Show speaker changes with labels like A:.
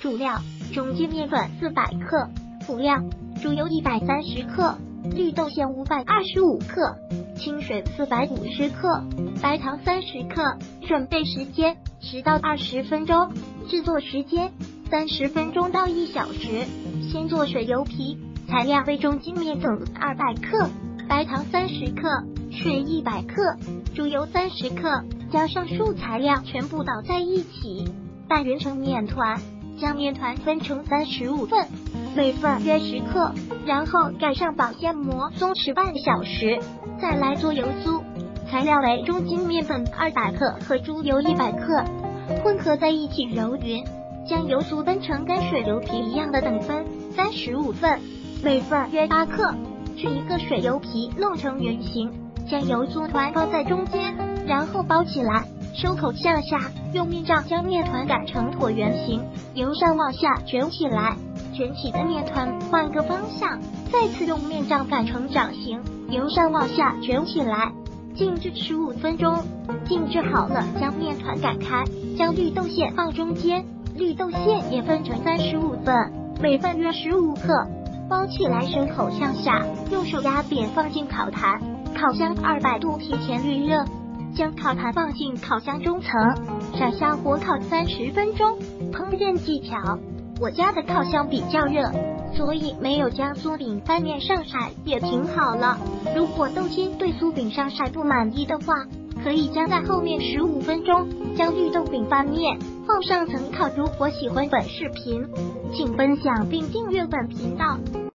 A: 主料：中筋面粉400克，辅料：猪油130克，绿豆馅525克，清水450克，白糖30克。准备时间10到20分钟，制作时间30分钟到1小时。先做水油皮，材料为中筋面粉200克，白糖30克，水100克，猪油30克，将上述材料全部捣在一起，拌匀成面团，将面团分成35份，每份约10克，然后盖上保鲜膜，松弛半小时。再来做油酥，材料为中筋面粉200克和猪油100克，混合在一起揉匀，将油酥分成跟水油皮一样的等分35份，每份约8克。取一个水油皮弄成圆形，将油酥团包在中间，然后包起来，收口向下，用面杖将面团擀成椭圆形，由上往下卷起来。卷起的面团换个方向，再次用面杖擀成掌形，由上往下卷起来，静置15分钟。静置好了，将面团擀开，将绿豆馅放中间，绿豆馅也分成35份，每份约15克。包起来，收口向下，用手压扁放进烤坛，烤箱200度提前预热，将烤盘放进烤箱中层，闪下火烤30分钟。烹饪技巧：我家的烤箱比较热，所以没有将酥饼翻面上色，也挺好了。如果豆筋对酥饼上色不满意的话，可以将在后面15分钟将绿豆饼翻面，放上层烤。如果喜欢本视频，请分享并订阅本频道。